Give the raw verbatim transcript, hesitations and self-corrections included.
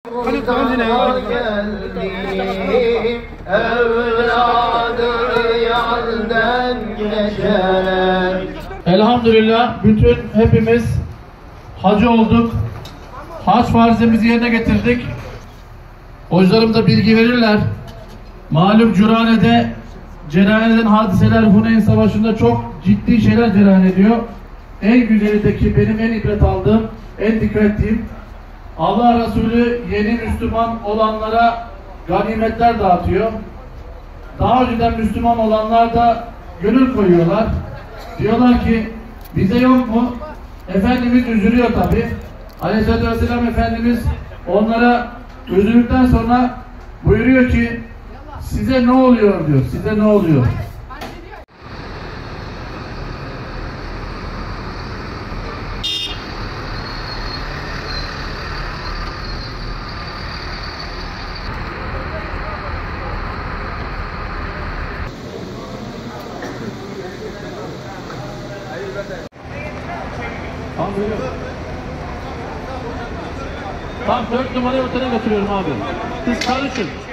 Elhamdülillah bütün hepimiz hacı olduk. Hac farzımızı yerine getirdik. Hocalarım da bilgi verirler. Malum Curane'de cereyan eden hadiseler Huneyn Savaşı'nda çok ciddi şeyler cereyan ediyor. En güzelindeki benim en ibret aldığım, en dikkat ettiğim, Allah Resulü yeni Müslüman olanlara ganimetler dağıtıyor. Daha önceden Müslüman olanlar da gönül koyuyorlar. Diyorlar ki bize yok mu? Efendimiz üzülüyor tabi. Aleyhisselatü Vesselam Efendimiz onlara üzüldükten sonra buyuruyor ki size ne oluyor diyor. Size ne oluyor? Tamam buyurun. Tamam dört numarayı otele götürüyorum abi. Siz karışın.